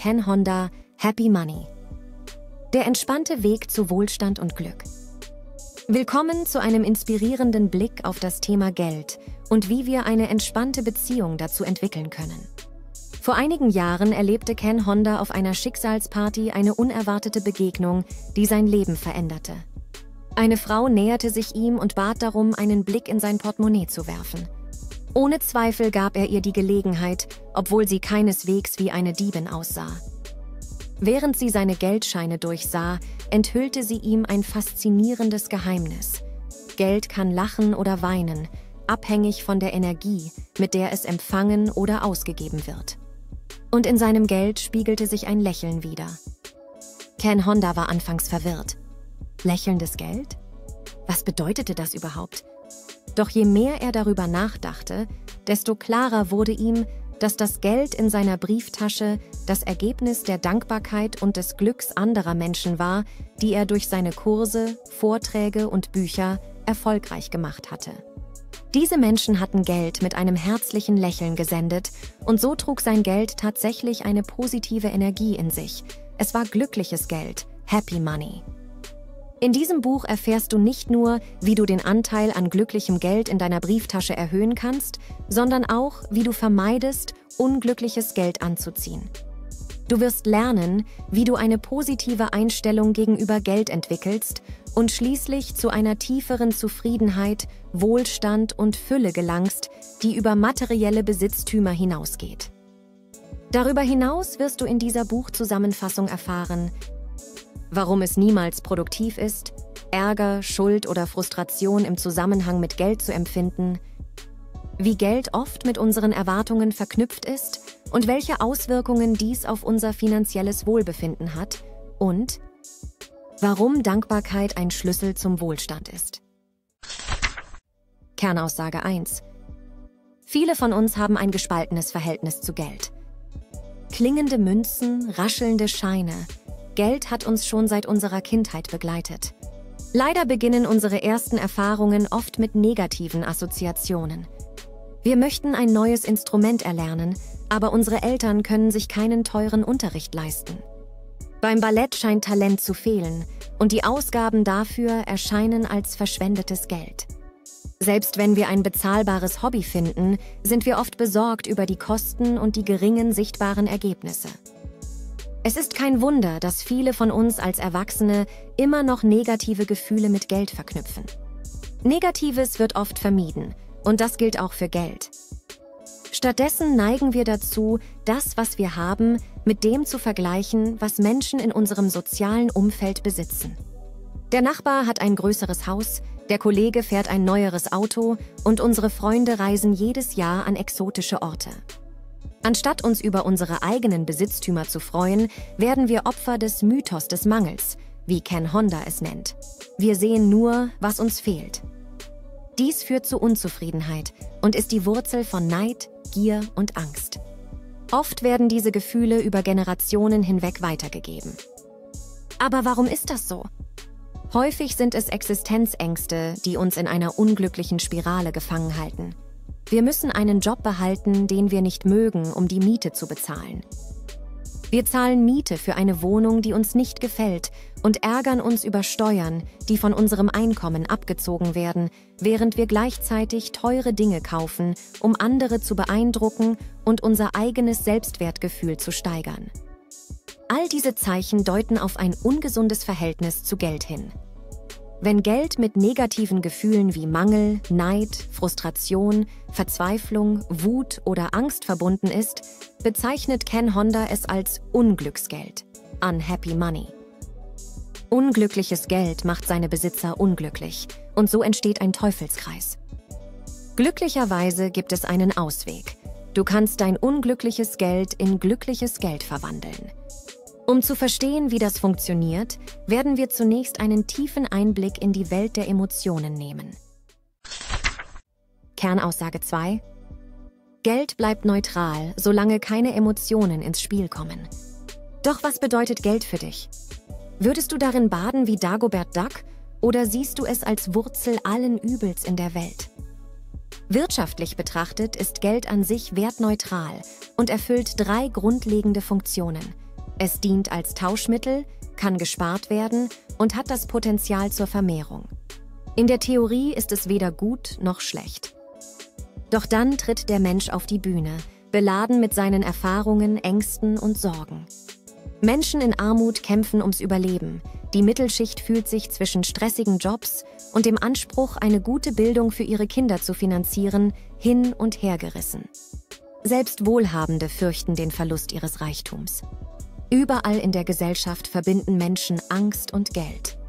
Ken Honda Happy Money. Der entspannte Weg zu Wohlstand und Glück. Willkommen zu einem inspirierenden Blick auf das Thema Geld und wie wir eine entspannte Beziehung dazu entwickeln können. Vor einigen Jahren erlebte Ken Honda auf einer Schicksalsparty eine unerwartete Begegnung, die sein Leben veränderte. Eine Frau näherte sich ihm und bat darum, einen Blick in sein Portemonnaie zu werfen. Ohne Zweifel gab er ihr die Gelegenheit, obwohl sie keineswegs wie eine Diebin aussah. Während sie seine Geldscheine durchsah, enthüllte sie ihm ein faszinierendes Geheimnis. Geld kann lachen oder weinen, abhängig von der Energie, mit der es empfangen oder ausgegeben wird. Und in seinem Geld spiegelte sich ein Lächeln wider. Ken Honda war anfangs verwirrt. Lächelndes Geld? Was bedeutete das überhaupt? Doch je mehr er darüber nachdachte, desto klarer wurde ihm, dass das Geld in seiner Brieftasche das Ergebnis der Dankbarkeit und des Glücks anderer Menschen war, die er durch seine Kurse, Vorträge und Bücher erfolgreich gemacht hatte. Diese Menschen hatten Geld mit einem herzlichen Lächeln gesendet und so trug sein Geld tatsächlich eine positive Energie in sich. Es war glückliches Geld, Happy Money. In diesem Buch erfährst du nicht nur, wie du den Anteil an glücklichem Geld in deiner Brieftasche erhöhen kannst, sondern auch, wie du vermeidest, unglückliches Geld anzuziehen. Du wirst lernen, wie du eine positive Einstellung gegenüber Geld entwickelst und schließlich zu einer tieferen Zufriedenheit, Wohlstand und Fülle gelangst, die über materielle Besitztümer hinausgeht. Darüber hinaus wirst du in dieser Buchzusammenfassung erfahren, warum es niemals produktiv ist, Ärger, Schuld oder Frustration im Zusammenhang mit Geld zu empfinden, wie Geld oft mit unseren Erwartungen verknüpft ist und welche Auswirkungen dies auf unser finanzielles Wohlbefinden hat und warum Dankbarkeit ein Schlüssel zum Wohlstand ist. Kernaussage 1. Viele von uns haben ein gespaltenes Verhältnis zu Geld. Klingende Münzen, raschelnde Scheine. Geld hat uns schon seit unserer Kindheit begleitet. Leider beginnen unsere ersten Erfahrungen oft mit negativen Assoziationen. Wir möchten ein neues Instrument erlernen, aber unsere Eltern können sich keinen teuren Unterricht leisten. Beim Ballett scheint Talent zu fehlen und die Ausgaben dafür erscheinen als verschwendetes Geld. Selbst wenn wir ein bezahlbares Hobby finden, sind wir oft besorgt über die Kosten und die geringen sichtbaren Ergebnisse. Es ist kein Wunder, dass viele von uns als Erwachsene immer noch negative Gefühle mit Geld verknüpfen. Negatives wird oft vermieden und das gilt auch für Geld. Stattdessen neigen wir dazu, das, was wir haben, mit dem zu vergleichen, was Menschen in unserem sozialen Umfeld besitzen. Der Nachbar hat ein größeres Haus, der Kollege fährt ein neueres Auto und unsere Freunde reisen jedes Jahr an exotische Orte. Anstatt uns über unsere eigenen Besitztümer zu freuen, werden wir Opfer des Mythos des Mangels, wie Ken Honda es nennt. Wir sehen nur, was uns fehlt. Dies führt zu Unzufriedenheit und ist die Wurzel von Neid, Gier und Angst. Oft werden diese Gefühle über Generationen hinweg weitergegeben. Aber warum ist das so? Häufig sind es Existenzängste, die uns in einer unglücklichen Spirale gefangen halten. Wir müssen einen Job behalten, den wir nicht mögen, um die Miete zu bezahlen. Wir zahlen Miete für eine Wohnung, die uns nicht gefällt und ärgern uns über Steuern, die von unserem Einkommen abgezogen werden, während wir gleichzeitig teure Dinge kaufen, um andere zu beeindrucken und unser eigenes Selbstwertgefühl zu steigern. All diese Zeichen deuten auf ein ungesundes Verhältnis zu Geld hin. Wenn Geld mit negativen Gefühlen wie Mangel, Neid, Frustration, Verzweiflung, Wut oder Angst verbunden ist, bezeichnet Ken Honda es als Unglücksgeld, Unhappy Money. Unglückliches Geld macht seine Besitzer unglücklich und so entsteht ein Teufelskreis. Glücklicherweise gibt es einen Ausweg. Du kannst dein unglückliches Geld in glückliches Geld verwandeln. Um zu verstehen, wie das funktioniert, werden wir zunächst einen tiefen Einblick in die Welt der Emotionen nehmen. Kernaussage 2. Geld bleibt neutral, solange keine Emotionen ins Spiel kommen. Doch was bedeutet Geld für dich? Würdest du darin baden wie Dagobert Duck oder siehst du es als Wurzel allen Übels in der Welt? Wirtschaftlich betrachtet ist Geld an sich wertneutral und erfüllt 3 grundlegende Funktionen: Es dient als Tauschmittel, kann gespart werden und hat das Potenzial zur Vermehrung. In der Theorie ist es weder gut noch schlecht. Doch dann tritt der Mensch auf die Bühne, beladen mit seinen Erfahrungen, Ängsten und Sorgen. Menschen in Armut kämpfen ums Überleben. Die Mittelschicht fühlt sich zwischen stressigen Jobs und dem Anspruch, eine gute Bildung für ihre Kinder zu finanzieren, hin und her gerissen. Selbst Wohlhabende fürchten den Verlust ihres Reichtums. Überall in der Gesellschaft verbinden Menschen Angst und Geld.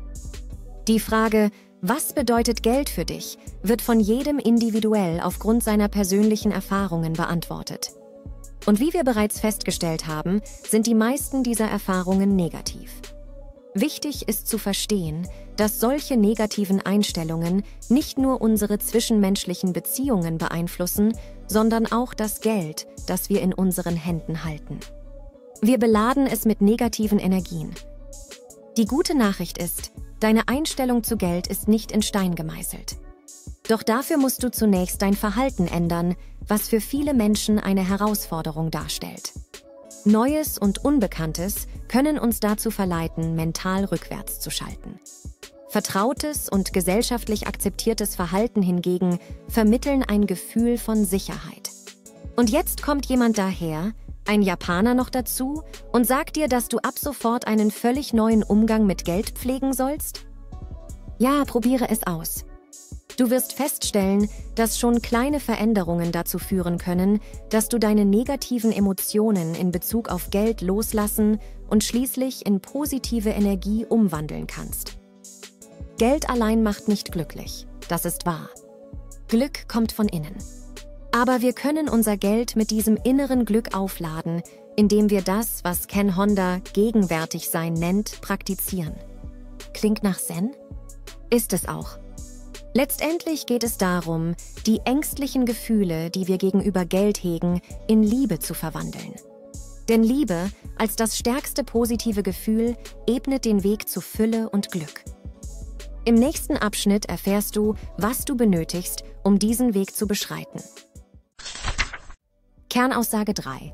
Die Frage, was bedeutet Geld für dich, wird von jedem individuell aufgrund seiner persönlichen Erfahrungen beantwortet. Und wie wir bereits festgestellt haben, sind die meisten dieser Erfahrungen negativ. Wichtig ist zu verstehen, dass solche negativen Einstellungen nicht nur unsere zwischenmenschlichen Beziehungen beeinflussen, sondern auch das Geld, das wir in unseren Händen halten. Wir beladen es mit negativen Energien. Die gute Nachricht ist, deine Einstellung zu Geld ist nicht in Stein gemeißelt. Doch dafür musst du zunächst dein Verhalten ändern, was für viele Menschen eine Herausforderung darstellt. Neues und Unbekanntes können uns dazu verleiten, mental rückwärts zu schalten. Vertrautes und gesellschaftlich akzeptiertes Verhalten hingegen vermitteln ein Gefühl von Sicherheit. Und jetzt kommt jemand daher, ein Japaner noch dazu, und sagt dir, dass du ab sofort einen völlig neuen Umgang mit Geld pflegen sollst? Ja, probiere es aus. Du wirst feststellen, dass schon kleine Veränderungen dazu führen können, dass du deine negativen Emotionen in Bezug auf Geld loslassen und schließlich in positive Energie umwandeln kannst. Geld allein macht nicht glücklich, das ist wahr. Glück kommt von innen. Aber wir können unser Geld mit diesem inneren Glück aufladen, indem wir das, was Ken Honda gegenwärtig sein nennt, praktizieren. Klingt nach Zen? Ist es auch. Letztendlich geht es darum, die ängstlichen Gefühle, die wir gegenüber Geld hegen, in Liebe zu verwandeln. Denn Liebe, als das stärkste positive Gefühl, ebnet den Weg zu Fülle und Glück. Im nächsten Abschnitt erfährst du, was du benötigst, um diesen Weg zu beschreiten. Kernaussage 3.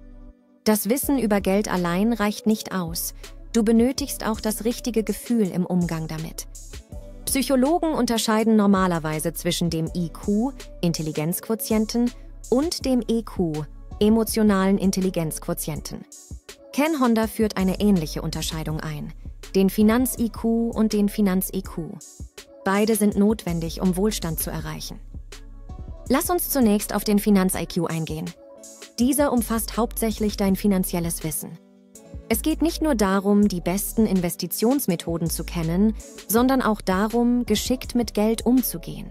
Das Wissen über Geld allein reicht nicht aus. Du benötigst auch das richtige Gefühl im Umgang damit. Psychologen unterscheiden normalerweise zwischen dem IQ, Intelligenzquotienten, und dem EQ, emotionalen Intelligenzquotienten. Ken Honda führt eine ähnliche Unterscheidung ein, den Finanz-IQ und den Finanz-EQ. Beide sind notwendig, um Wohlstand zu erreichen. Lass uns zunächst auf den Finanz-IQ eingehen. Dieser umfasst hauptsächlich dein finanzielles Wissen. Es geht nicht nur darum, die besten Investitionsmethoden zu kennen, sondern auch darum, geschickt mit Geld umzugehen.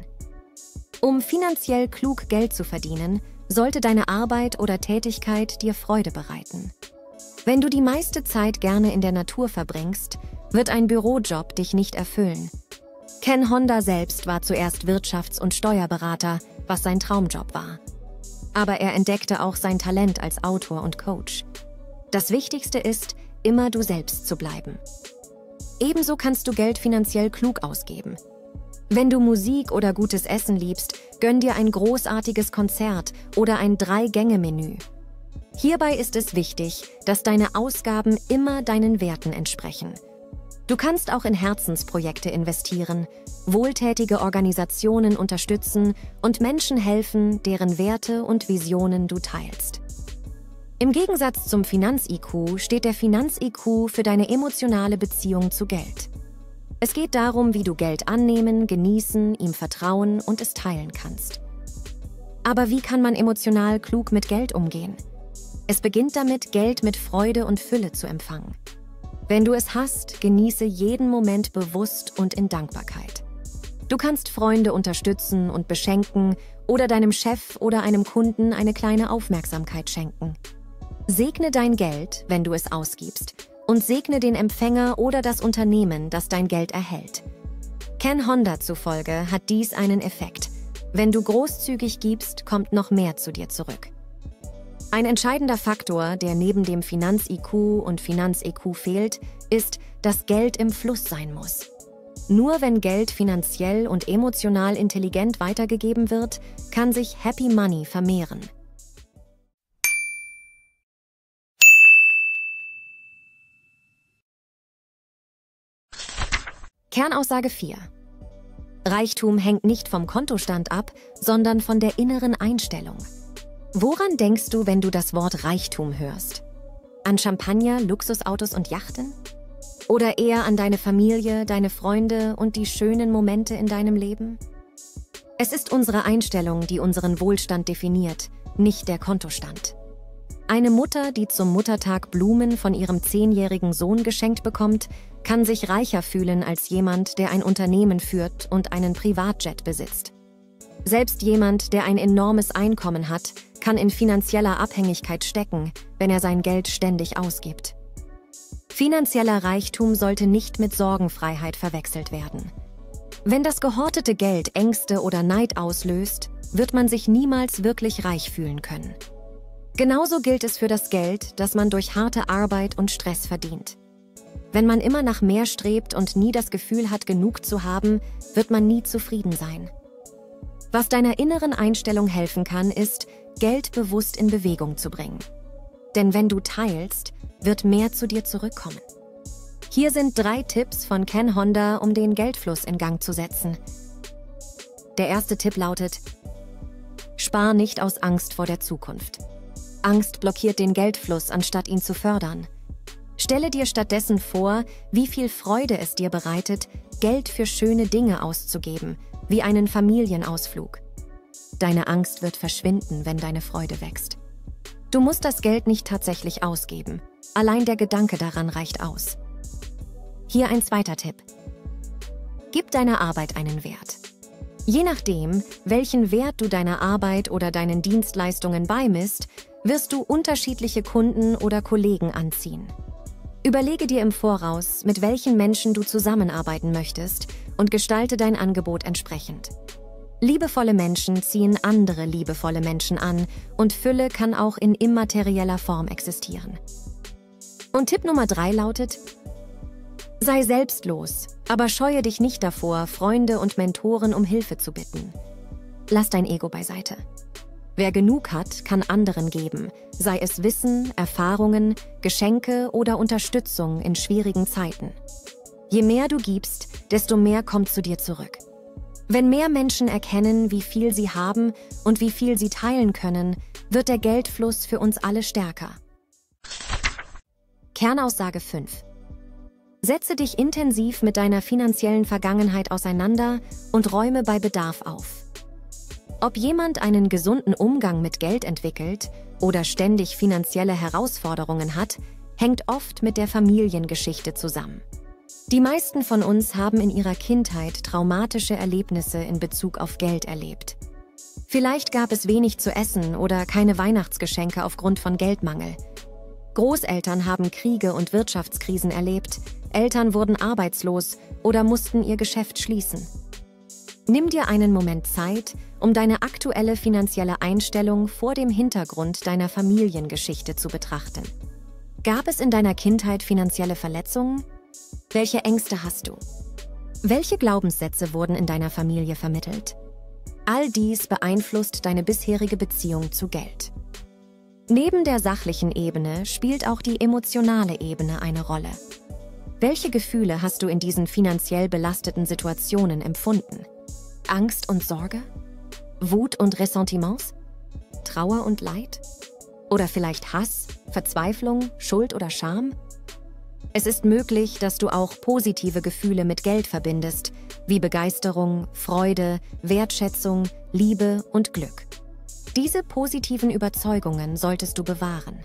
Um finanziell klug Geld zu verdienen, sollte deine Arbeit oder Tätigkeit dir Freude bereiten. Wenn du die meiste Zeit gerne in der Natur verbringst, wird ein Bürojob dich nicht erfüllen. Ken Honda selbst war zuerst Wirtschafts- und Steuerberater, was sein Traumjob war. Aber er entdeckte auch sein Talent als Autor und Coach. Das Wichtigste ist, immer du selbst zu bleiben. Ebenso kannst du Geld finanziell klug ausgeben. Wenn du Musik oder gutes Essen liebst, gönn dir ein großartiges Konzert oder ein 3-Gänge-Menü. Hierbei ist es wichtig, dass deine Ausgaben immer deinen Werten entsprechen. Du kannst auch in Herzensprojekte investieren, wohltätige Organisationen unterstützen und Menschen helfen, deren Werte und Visionen du teilst. Im Gegensatz zum Finanz-IQ steht der Finanz-IQ für deine emotionale Beziehung zu Geld. Es geht darum, wie du Geld annehmen, genießen, ihm vertrauen und es teilen kannst. Aber wie kann man emotional klug mit Geld umgehen? Es beginnt damit, Geld mit Freude und Fülle zu empfangen. Wenn du es hast, genieße jeden Moment bewusst und in Dankbarkeit. Du kannst Freunde unterstützen und beschenken oder deinem Chef oder einem Kunden eine kleine Aufmerksamkeit schenken. Segne dein Geld, wenn du es ausgibst, und segne den Empfänger oder das Unternehmen, das dein Geld erhält. Ken Honda zufolge hat dies einen Effekt. Wenn du großzügig gibst, kommt noch mehr zu dir zurück. Ein entscheidender Faktor, der neben dem Finanz-IQ und Finanz-EQ fehlt, ist, dass Geld im Fluss sein muss. Nur wenn Geld finanziell und emotional intelligent weitergegeben wird, kann sich Happy Money vermehren. Kernaussage 4. Reichtum hängt nicht vom Kontostand ab, sondern von der inneren Einstellung. Woran denkst du, wenn du das Wort Reichtum hörst? An Champagner, Luxusautos und Yachten? Oder eher an deine Familie, deine Freunde und die schönen Momente in deinem Leben? Es ist unsere Einstellung, die unseren Wohlstand definiert, nicht der Kontostand. Eine Mutter, die zum Muttertag Blumen von ihrem 10-jährigen Sohn geschenkt bekommt, kann sich reicher fühlen als jemand, der ein Unternehmen führt und einen Privatjet besitzt. Selbst jemand, der ein enormes Einkommen hat, kann in finanzieller Abhängigkeit stecken, wenn er sein Geld ständig ausgibt. Finanzieller Reichtum sollte nicht mit Sorgenfreiheit verwechselt werden. Wenn das gehortete Geld Ängste oder Neid auslöst, wird man sich niemals wirklich reich fühlen können. Genauso gilt es für das Geld, das man durch harte Arbeit und Stress verdient. Wenn man immer nach mehr strebt und nie das Gefühl hat, genug zu haben, wird man nie zufrieden sein. Was deiner inneren Einstellung helfen kann, ist, Geld bewusst in Bewegung zu bringen. Denn wenn du teilst, wird mehr zu dir zurückkommen. Hier sind 3 Tipps von Ken Honda, um den Geldfluss in Gang zu setzen. Der erste Tipp lautet: Spar nicht aus Angst vor der Zukunft. Angst blockiert den Geldfluss, anstatt ihn zu fördern. Stelle dir stattdessen vor, wie viel Freude es dir bereitet, Geld für schöne Dinge auszugeben, wie einen Familienausflug. Deine Angst wird verschwinden, wenn deine Freude wächst. Du musst das Geld nicht tatsächlich ausgeben. Allein der Gedanke daran reicht aus. Hier ein zweiter Tipp. Gib deiner Arbeit einen Wert. Je nachdem, welchen Wert du deiner Arbeit oder deinen Dienstleistungen beimisst, wirst du unterschiedliche Kunden oder Kollegen anziehen. Überlege dir im Voraus, mit welchen Menschen du zusammenarbeiten möchtest und gestalte dein Angebot entsprechend. Liebevolle Menschen ziehen andere liebevolle Menschen an und Fülle kann auch in immaterieller Form existieren. Und Tipp Nummer 3 lautet: Sei selbstlos, aber scheue dich nicht davor, Freunde und Mentoren um Hilfe zu bitten. Lass dein Ego beiseite. Wer genug hat, kann anderen geben, sei es Wissen, Erfahrungen, Geschenke oder Unterstützung in schwierigen Zeiten. Je mehr du gibst, desto mehr kommt zu dir zurück. Wenn mehr Menschen erkennen, wie viel sie haben und wie viel sie teilen können, wird der Geldfluss für uns alle stärker. Kernaussage 5. Setze dich intensiv mit deiner finanziellen Vergangenheit auseinander und räume bei Bedarf auf. Ob jemand einen gesunden Umgang mit Geld entwickelt oder ständig finanzielle Herausforderungen hat, hängt oft mit der Familiengeschichte zusammen. Die meisten von uns haben in ihrer Kindheit traumatische Erlebnisse in Bezug auf Geld erlebt. Vielleicht gab es wenig zu essen oder keine Weihnachtsgeschenke aufgrund von Geldmangel. Großeltern haben Kriege und Wirtschaftskrisen erlebt, Eltern wurden arbeitslos oder mussten ihr Geschäft schließen. Nimm dir einen Moment Zeit, um deine aktuelle finanzielle Einstellung vor dem Hintergrund deiner Familiengeschichte zu betrachten. Gab es in deiner Kindheit finanzielle Verletzungen? Welche Ängste hast du? Welche Glaubenssätze wurden in deiner Familie vermittelt? All dies beeinflusst deine bisherige Beziehung zu Geld. Neben der sachlichen Ebene spielt auch die emotionale Ebene eine Rolle. Welche Gefühle hast du in diesen finanziell belasteten Situationen empfunden? Angst und Sorge? Wut und Ressentiments? Trauer und Leid? Oder vielleicht Hass, Verzweiflung, Schuld oder Scham? Es ist möglich, dass du auch positive Gefühle mit Geld verbindest, wie Begeisterung, Freude, Wertschätzung, Liebe und Glück. Diese positiven Überzeugungen solltest du bewahren.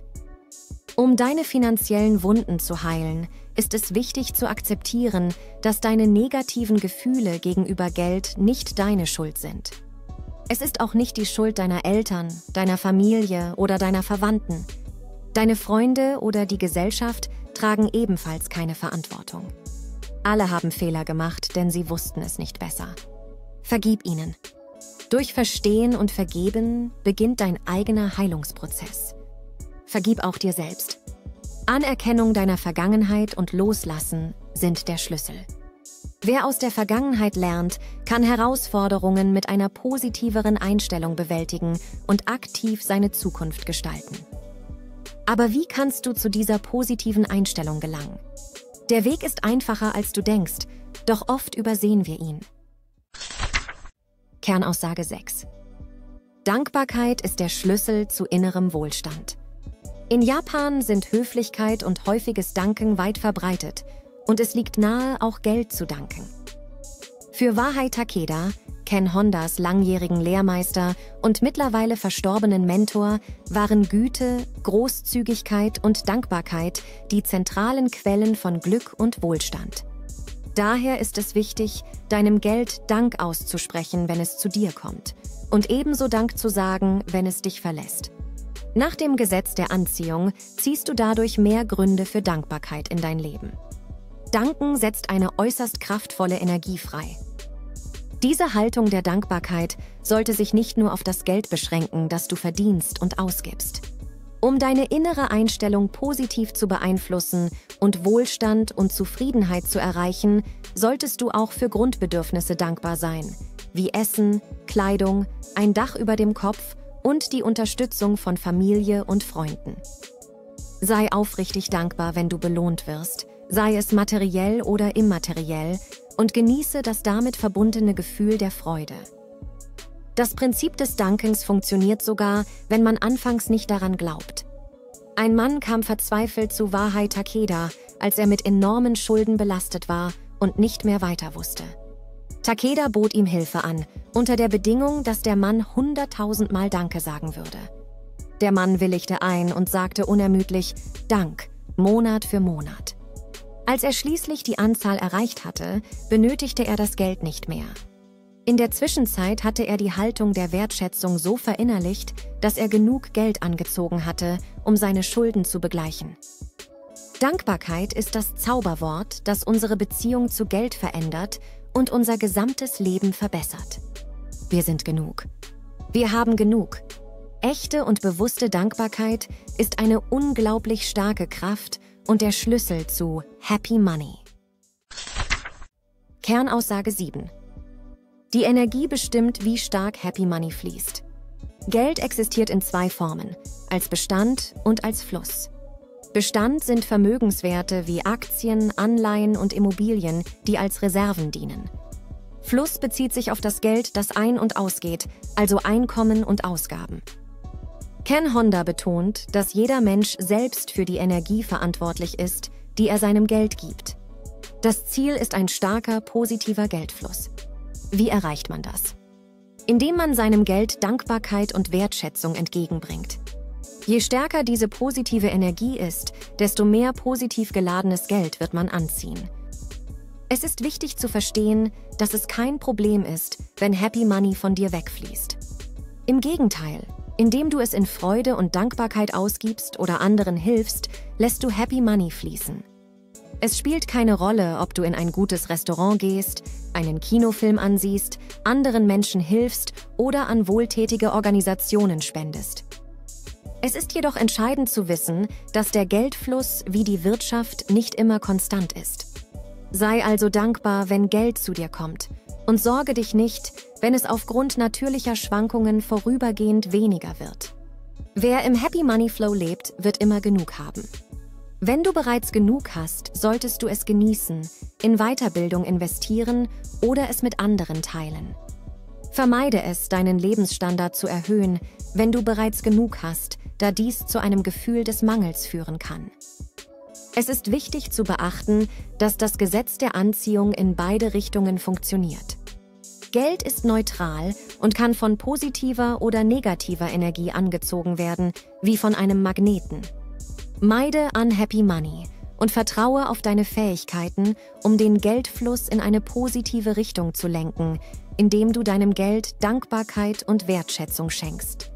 Um deine finanziellen Wunden zu heilen, ist es wichtig zu akzeptieren, dass deine negativen Gefühle gegenüber Geld nicht deine Schuld sind. Es ist auch nicht die Schuld deiner Eltern, deiner Familie oder deiner Verwandten. Deine Freunde oder die Gesellschaft tragen ebenfalls keine Verantwortung. Alle haben Fehler gemacht, denn sie wussten es nicht besser. Vergib ihnen. Durch Verstehen und Vergeben beginnt dein eigener Heilungsprozess. Vergib auch dir selbst. Anerkennung deiner Vergangenheit und Loslassen sind der Schlüssel. Wer aus der Vergangenheit lernt, kann Herausforderungen mit einer positiveren Einstellung bewältigen und aktiv seine Zukunft gestalten. Aber wie kannst du zu dieser positiven Einstellung gelangen? Der Weg ist einfacher, als du denkst, Doch oft übersehen wir ihn. Kernaussage 6. Dankbarkeit ist der Schlüssel zu innerem Wohlstand. In Japan sind Höflichkeit und häufiges Danken weit verbreitet und es liegt nahe, auch Geld zu danken. Für Wahei Takeda, Ken Hondas langjährigen Lehrmeister und mittlerweile verstorbenen Mentor, waren Güte, Großzügigkeit und Dankbarkeit die zentralen Quellen von Glück und Wohlstand. Daher ist es wichtig, deinem Geld Dank auszusprechen, wenn es zu dir kommt, und ebenso Dank zu sagen, wenn es dich verlässt. Nach dem Gesetz der Anziehung ziehst du dadurch mehr Gründe für Dankbarkeit in dein Leben. Danken setzt eine äußerst kraftvolle Energie frei. Diese Haltung der Dankbarkeit sollte sich nicht nur auf das Geld beschränken, das du verdienst und ausgibst. Um deine innere Einstellung positiv zu beeinflussen und Wohlstand und Zufriedenheit zu erreichen, solltest du auch für Grundbedürfnisse dankbar sein, wie Essen, Kleidung, ein Dach über dem Kopf und die Unterstützung von Familie und Freunden. Sei aufrichtig dankbar, wenn du belohnt wirst, sei es materiell oder immateriell, und genieße das damit verbundene Gefühl der Freude. Das Prinzip des Dankens funktioniert sogar, wenn man anfangs nicht daran glaubt. Ein Mann kam verzweifelt zu Wahei Takeda, als er mit enormen Schulden belastet war und nicht mehr weiter wusste. Takeda bot ihm Hilfe an, unter der Bedingung, dass der Mann 100.000 Mal Danke sagen würde. Der Mann willigte ein und sagte unermüdlich Dank, Monat für Monat. Als er schließlich die Anzahl erreicht hatte, benötigte er das Geld nicht mehr. In der Zwischenzeit hatte er die Haltung der Wertschätzung so verinnerlicht, dass er genug Geld angezogen hatte, um seine Schulden zu begleichen. Dankbarkeit ist das Zauberwort, das unsere Beziehung zu Geld verändert und unser gesamtes Leben verbessert. Wir sind genug. Wir haben genug. Echte und bewusste Dankbarkeit ist eine unglaublich starke Kraft und der Schlüssel zu Happy Money. Kernaussage 7. Die Energie bestimmt, wie stark Happy Money fließt. Geld existiert in zwei Formen, als Bestand und als Fluss. Bestand sind Vermögenswerte wie Aktien, Anleihen und Immobilien, die als Reserven dienen. Fluss bezieht sich auf das Geld, das ein- und ausgeht, also Einkommen und Ausgaben. Ken Honda betont, dass jeder Mensch selbst für die Energie verantwortlich ist, die er seinem Geld gibt. Das Ziel ist ein starker, positiver Geldfluss. Wie erreicht man das? Indem man seinem Geld Dankbarkeit und Wertschätzung entgegenbringt. Je stärker diese positive Energie ist, desto mehr positiv geladenes Geld wird man anziehen. Es ist wichtig zu verstehen, dass es kein Problem ist, wenn Happy Money von dir wegfließt. Im Gegenteil, indem du es in Freude und Dankbarkeit ausgibst oder anderen hilfst, lässt du Happy Money fließen. Es spielt keine Rolle, ob du in ein gutes Restaurant gehst, einen Kinofilm ansiehst, anderen Menschen hilfst oder an wohltätige Organisationen spendest. Es ist jedoch entscheidend zu wissen, dass der Geldfluss wie die Wirtschaft nicht immer konstant ist. Sei also dankbar, wenn Geld zu dir kommt, und sorge dich nicht, wenn es aufgrund natürlicher Schwankungen vorübergehend weniger wird. Wer im Happy Money Flow lebt, wird immer genug haben. Wenn du bereits genug hast, solltest du es genießen, in Weiterbildung investieren oder es mit anderen teilen. Vermeide es, deinen Lebensstandard zu erhöhen, wenn du bereits genug hast, da dies zu einem Gefühl des Mangels führen kann. Es ist wichtig zu beachten, dass das Gesetz der Anziehung in beide Richtungen funktioniert. Geld ist neutral und kann von positiver oder negativer Energie angezogen werden, wie von einem Magneten. Meide unhappy money und vertraue auf deine Fähigkeiten, um den Geldfluss in eine positive Richtung zu lenken, indem du deinem Geld Dankbarkeit und Wertschätzung schenkst.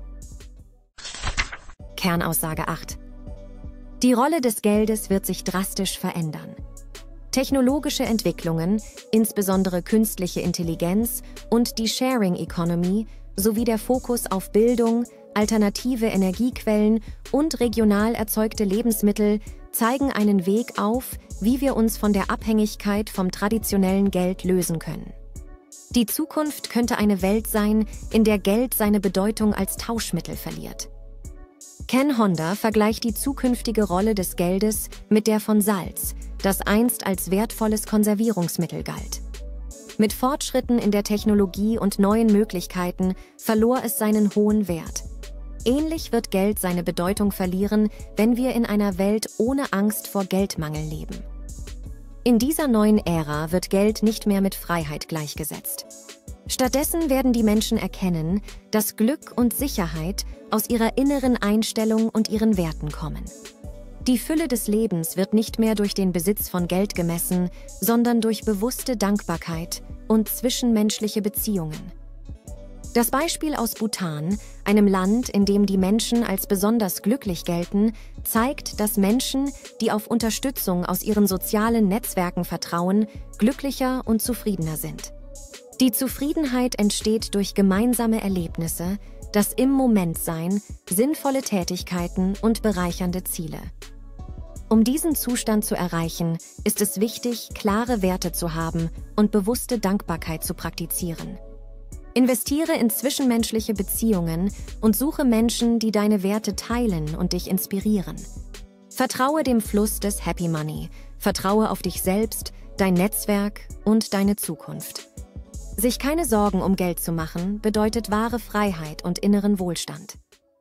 Kernaussage 8. Die Rolle des Geldes wird sich drastisch verändern. Technologische Entwicklungen, insbesondere künstliche Intelligenz und die Sharing Economy sowie der Fokus auf Bildung, alternative Energiequellen und regional erzeugte Lebensmittel zeigen einen Weg auf, wie wir uns von der Abhängigkeit vom traditionellen Geld lösen können. Die Zukunft könnte eine Welt sein, in der Geld seine Bedeutung als Tauschmittel verliert. Ken Honda vergleicht die zukünftige Rolle des Geldes mit der von Salz, das einst als wertvolles Konservierungsmittel galt. Mit Fortschritten in der Technologie und neuen Möglichkeiten verlor es seinen hohen Wert. Ähnlich wird Geld seine Bedeutung verlieren, wenn wir in einer Welt ohne Angst vor Geldmangel leben. In dieser neuen Ära wird Geld nicht mehr mit Freiheit gleichgesetzt. Stattdessen werden die Menschen erkennen, dass Glück und Sicherheit aus ihrer inneren Einstellung und ihren Werten kommen. Die Fülle des Lebens wird nicht mehr durch den Besitz von Geld gemessen, sondern durch bewusste Dankbarkeit und zwischenmenschliche Beziehungen. Das Beispiel aus Bhutan, einem Land, in dem die Menschen als besonders glücklich gelten, zeigt, dass Menschen, die auf Unterstützung aus ihren sozialen Netzwerken vertrauen, glücklicher und zufriedener sind. Die Zufriedenheit entsteht durch gemeinsame Erlebnisse, das im Moment Sein, sinnvolle Tätigkeiten und bereichernde Ziele. Um diesen Zustand zu erreichen, ist es wichtig, klare Werte zu haben und bewusste Dankbarkeit zu praktizieren. Investiere in zwischenmenschliche Beziehungen und suche Menschen, die deine Werte teilen und dich inspirieren. Vertraue dem Fluss des Happy Money, vertraue auf dich selbst, dein Netzwerk und deine Zukunft. Sich keine Sorgen um Geld zu machen, bedeutet wahre Freiheit und inneren Wohlstand.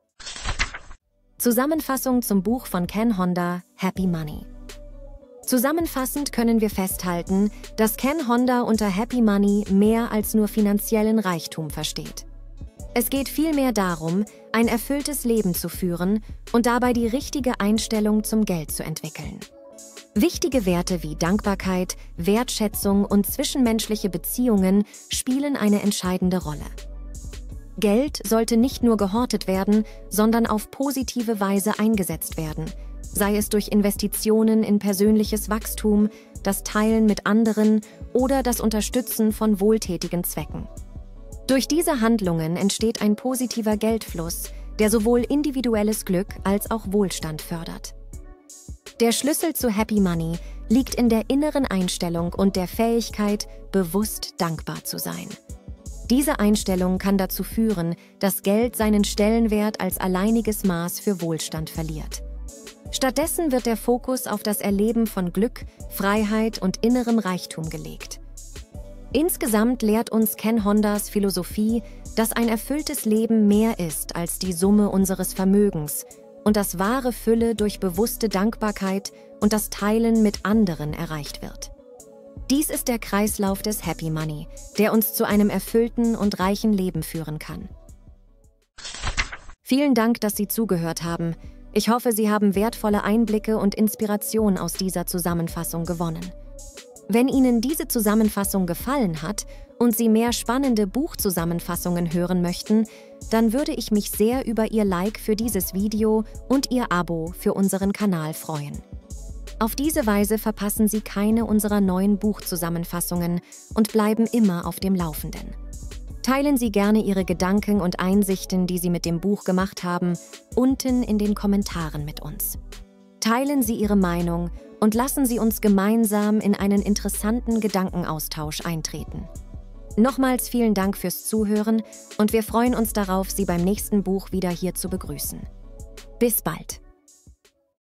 Zusammenfassung zum Buch von Ken Honda, Happy Money. Zusammenfassend können wir festhalten, dass Ken Honda unter Happy Money mehr als nur finanziellen Reichtum versteht. Es geht vielmehr darum, ein erfülltes Leben zu führen und dabei die richtige Einstellung zum Geld zu entwickeln. Wichtige Werte wie Dankbarkeit, Wertschätzung und zwischenmenschliche Beziehungen spielen eine entscheidende Rolle. Geld sollte nicht nur gehortet werden, sondern auf positive Weise eingesetzt werden, sei es durch Investitionen in persönliches Wachstum, das Teilen mit anderen oder das Unterstützen von wohltätigen Zwecken. Durch diese Handlungen entsteht ein positiver Geldfluss, der sowohl individuelles Glück als auch Wohlstand fördert. Der Schlüssel zu Happy Money liegt in der inneren Einstellung und der Fähigkeit, bewusst dankbar zu sein. Diese Einstellung kann dazu führen, dass Geld seinen Stellenwert als alleiniges Maß für Wohlstand verliert. Stattdessen wird der Fokus auf das Erleben von Glück, Freiheit und innerem Reichtum gelegt. Insgesamt lehrt uns Ken Hondas Philosophie, dass ein erfülltes Leben mehr ist als die Summe unseres Vermögens und dass wahre Fülle durch bewusste Dankbarkeit und das Teilen mit anderen erreicht wird. Dies ist der Kreislauf des Happy Money, der uns zu einem erfüllten und reichen Leben führen kann. Vielen Dank, dass Sie zugehört haben. Ich hoffe, Sie haben wertvolle Einblicke und Inspiration aus dieser Zusammenfassung gewonnen. Wenn Ihnen diese Zusammenfassung gefallen hat und Sie mehr spannende Buchzusammenfassungen hören möchten, dann würde ich mich sehr über Ihr Like für dieses Video und Ihr Abo für unseren Kanal freuen. Auf diese Weise verpassen Sie keine unserer neuen Buchzusammenfassungen und bleiben immer auf dem Laufenden. Teilen Sie gerne Ihre Gedanken und Einsichten, die Sie mit dem Buch gemacht haben, unten in den Kommentaren mit uns. Teilen Sie Ihre Meinung und lassen Sie uns gemeinsam in einen interessanten Gedankenaustausch eintreten. Nochmals vielen Dank fürs Zuhören und wir freuen uns darauf, Sie beim nächsten Buch wieder hier zu begrüßen. Bis bald!